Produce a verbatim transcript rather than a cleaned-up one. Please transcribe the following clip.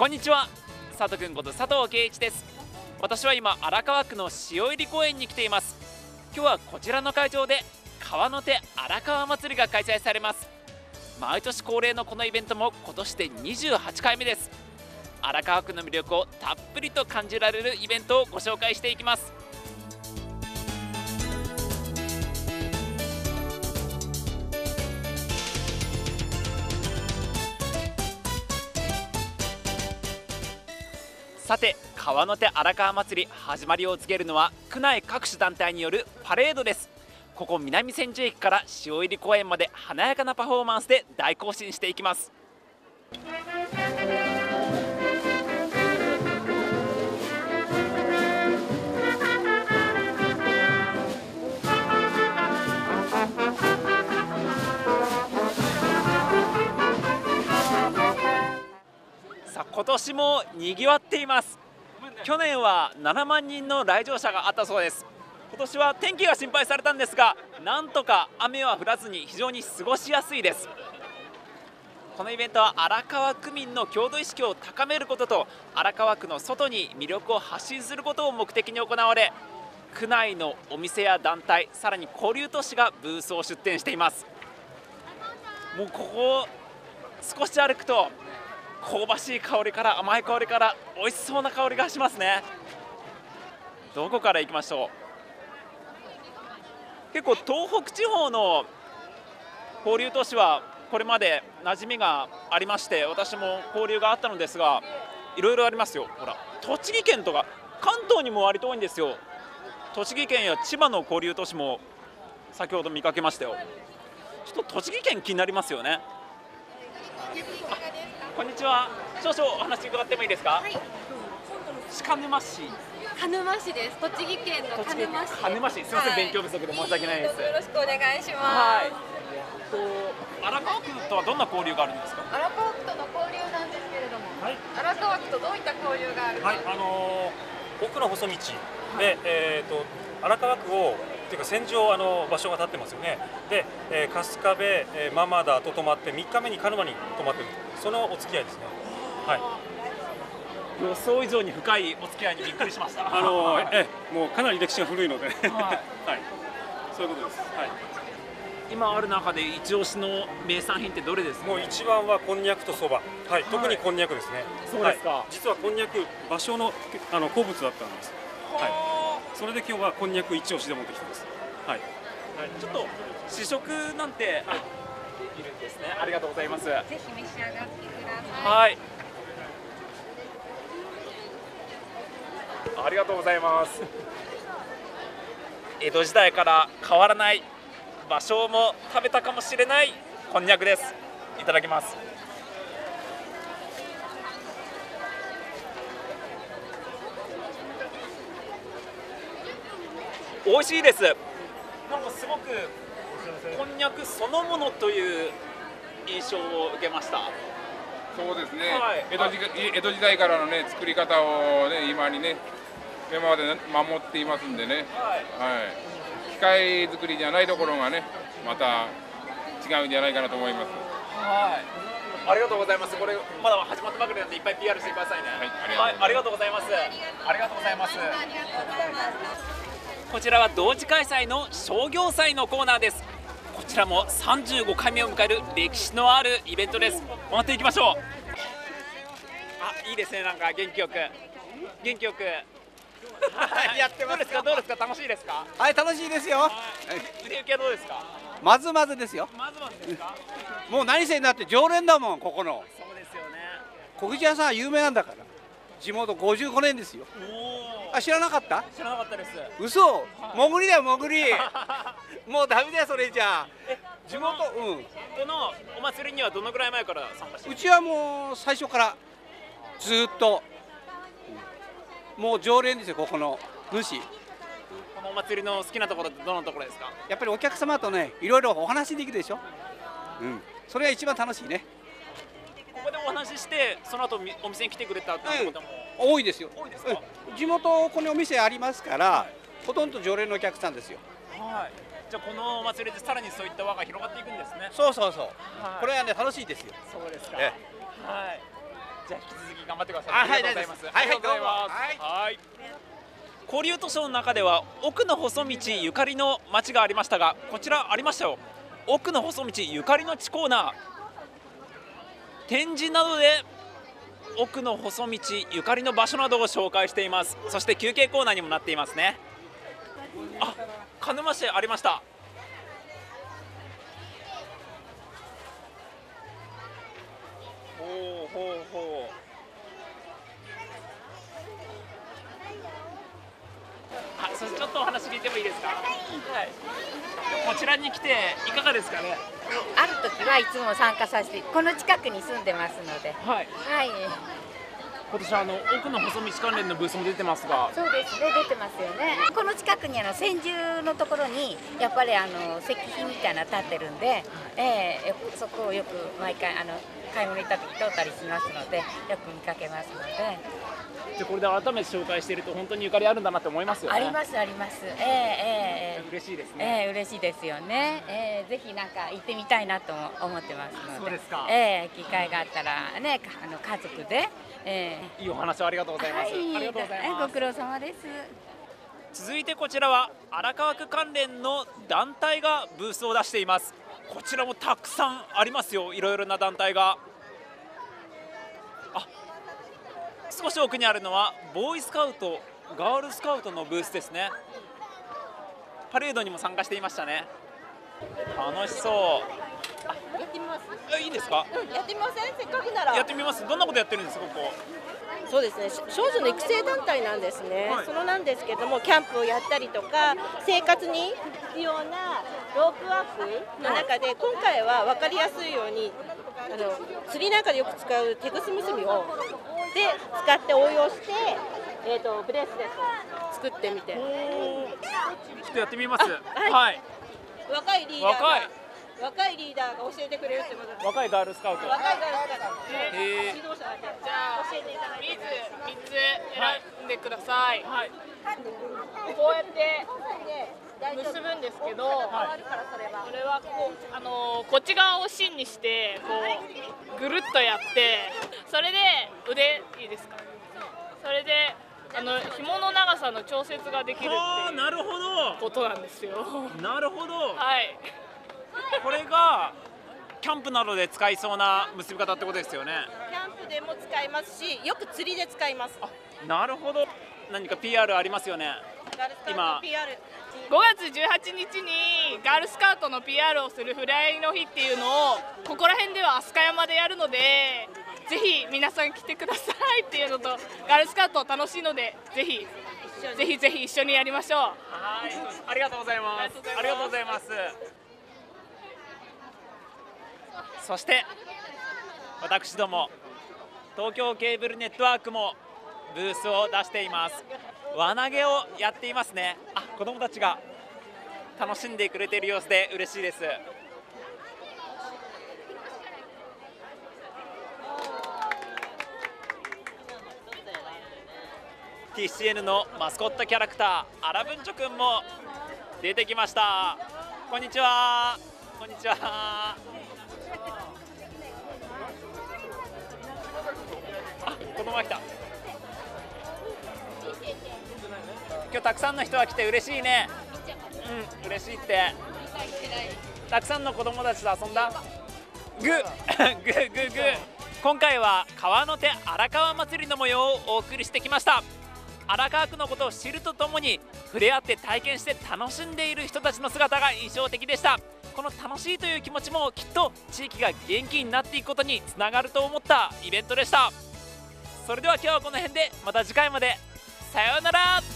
こんにちは、佐藤くんこと佐藤圭一です。私は今荒川区の塩入公園に来ています。今日はこちらの会場で川の手荒川祭りが開催されます。毎年恒例のこのイベントも今年でにじゅうはちかいめです。荒川区の魅力をたっぷりと感じられるイベントをご紹介していきます。さて、川の手荒川祭り始まりを告げるのは区内各種団体によるパレードです。ここ南千住駅から塩入公園まで華やかなパフォーマンスで大行進していきます。さあ、今年もにぎわっています。去年はななまんにんの来場者があったそうです。今年は天気が心配されたんですが、なんとか雨は降らずに非常に過ごしやすいです。このイベントは荒川区民の郷土意識を高めることと荒川区の外に魅力を発信することを目的に行われ、区内のお店や団体、さらに交流都市がブースを出店しています。もうここ少し歩くと香ばしい香りから甘い香りから美味しそうな香りがしますね。どこから行きましょう。結構東北地方の交流都市はこれまで馴染みがありまして、私も交流があったのですが、いろいろありますよ。ほら、栃木県とか関東にも割と多いんですよ。栃木県や千葉の交流都市も先ほど見かけましたよ。ちょっと栃木県気になりますよね。こんにちは。少々お話伺ってもいいですか。はい。鹿沼市。 鹿沼市です。栃木県の鹿沼市。 鹿沼市。すみません、はい、勉強不足で申し訳ないです。 よろしくお願いします。 はい。と荒川区とはどんな交流があるんですか。 荒川区との交流なんですけれども、はい、荒川区とどういった交流があるか。 はい、あのー、奥の細道で、はい、えっ、ー、と荒川区をというか戦場あの場所が立ってますよね。で、えー、春日部、えー、ママダと泊まってみっかめに鹿沼に泊まってる。そのお付き合いですね。はい。 予想以上に深いお付き合いにびっくりしました。 あのー、えもうかなり歴史が古いので、はい、はい、そういうことです。はい。 今ある中で一押しの名産品ってどれですか。 もう一番はこんにゃくとそば。はい。特にこんにゃくですね。 そうですか。はい、 実はこんにゃく芭蕉のあの好物だったんです。はい。それで今日はこんにゃく一押しで持ってきてます。はい。 はい、ちょっと試食なんてできるんですね。ありがとうございます。ぜひ召し上がってください。 はい。ありがとうございます。江戸時代から変わらない芭蕉も食べたかもしれないこんにゃくです。いただきます。美味しいです。なんかすごくこんにゃくそのものという印象を受けました。 そうですね、 はい、 江戸時江戸時代からのね作り方をね今にね今まで、ね、守っていますんでね、はいはい、機械作りじゃないところがねまた違うんじゃないかなと思います。 はい、ありがとうございます。これまだ始まったばかりなんでいっぱい ピーアール してくださいね。はい、ありがとうございます。ありがとうございます。こちらは同時開催の商業祭のコーナーです。こちらもさんじゅうごかいめを迎える歴史のあるイベントです。回っていきましょう。あ、いいですね。なんか元気よく元気よくやってます。どうですか、どうですか、楽しいですか。 はい、楽しいですよ。 売れ行きはどうですか。 まずまずですよ。 まずまずですか。 もう何せになって常連だもん、ここの。 そうですよね。 小口屋さんは有名なんだから。地元ごじゅうごねんですよ。あ、知らなかった。 知らなかったです。 嘘、潜りだよ、潜り。もうダメだよ、それじゃあ。地元、うん。 このお祭りにはどのぐらい前から参加してる。 うちはもう最初からずっと。もう常連ですよ、ここの主。 このお祭りの好きなところってどのところですか。 やっぱりお客様とね、いろいろお話できるでしょ。うん、それが一番楽しいね。 ここでお話しして、その後お店に来てくれたってことも、 うん、多いですよ。 多いですか。 地元ここにお店ありますから、はい、ほとんど常連のお客さんですよ。 はい。じゃあこのお祭りでさらにそういった輪が広がっていくんですね。 そうそうそう。 はい、 これはね楽しいですよ。 そうですか。はい。 じゃあ引き続き頑張ってください。 あ、はい、 ありがとうございます。 はい、はい、どうも。 ありがとうございますはい。交流図書の中では奥の細道ゆかりの町がありましたが、こちらありましたよ。奥の細道ゆかりの地コーナー、展示などで奥の細道ゆかりの場所などを紹介しています。そして休憩コーナーにもなっていますね。あ、鹿沼市ありました。ほうほうほう。あ、そしてちょっとお話聞いてもいいですか。はい。こちらに来ていかがですかね。 ある時はいつも参加させて、この近くに住んでますので。 はい。 はい。 今年あの奥の細道関連のブースも出てますが。 そうですね、出てますよね。この近くにあの千住のところにやっぱりあの石碑みたいなの立ってるんで、ええー、そこをよく毎回あの買い物行った時通ったりしますので、よく見かけますので。 でこれで改めて紹介していると本当にゆかりあるんだなって思いますよね。 ありますあります。ええええ嬉しいですね。 ね。 ええ嬉しいですよね。ええぜひなんか行ってみたいなと思ってますので。 そうですか。 ええ機会があったらね、あの家族で、ええいいお話をありがとうございます。 はい、 ありがとうございます。 ご苦労様です。 続いてこちらは荒川区関連の団体がブースを出しています。こちらもたくさんありますよ。いろいろな団体が。あ、少し奥にあるのはボーイスカウト、ガールスカウトのブースですね。パレードにも参加していましたね。楽しそう。 やってみます。 え、いいですか。 うん、やってみません。せっかくなら。 やってみます。どんなことやってるんですか、ここ。 そうですね。少女の育成団体なんですね。 はい、 そのなんですけども、キャンプをやったりとか、生活に必要なロープワークの中で、今回は分かりやすいように、あの釣りなんかでよく使うテグス結びをで使って応用して、えっ、ー、とブレスレットを作ってみて。ちょっとやってみます。はい。はい、 若いリーダーが。 若い。 若いリーダーが教えてくれるってことです。 若いガールスカウト。 若いガールスカウト。 へえ。 指導者だけ。 じゃあ教えていただいて。 みっつ選んでください。 はい。 こうやって結ぶんですけど、 はい、 これはこうあのー、こっち側を芯にしてこうぐるっとやって、それで腕いいですか。それであの紐の長さの調節ができるっていうなるほどことなんですよ。 なるほど。 はい。 これがキャンプなどで使いそうな結び方ってことですよね。 キャンプでも使いますし、よく釣りで使います。 あ、なるほど。何か ピーアール ありますよね。今ごがつじゅうはちにちにガールスカウトの ピーアール をするフライの日っていうのをここら辺では飛鳥山でやるので、ぜひ皆さん来てくださいっていうのと、ガールスカウト楽しいのでぜひぜひぜひ一緒にやりましょう。 はい、ありがとうございます。ありがとうございます。そして私ども東京ケーブルネットワークもブースを出しています。輪投げをやっていますね。あ、子どもたちが楽しんでくれている様子で嬉しいです。ティーシーエヌ のマスコットキャラクター、アラブンチョくんも出てきました。こんにちは。こんにちは。あ、子供が来た。今日たくさんの人が来て嬉しいね。うん、嬉しいって。たくさんの子供たちと遊んだ。グーグーグーグー。今回は川の手荒川祭りの模様をお送りしてきました。荒川区のことを知るとともに触れ合って体験して楽しんでいる人たちの姿が印象的でした。この楽しいという気持ちもきっと地域が元気になっていくことにつながると思ったイベントでした。それでは今日はこの辺で、また次回まで。さようなら。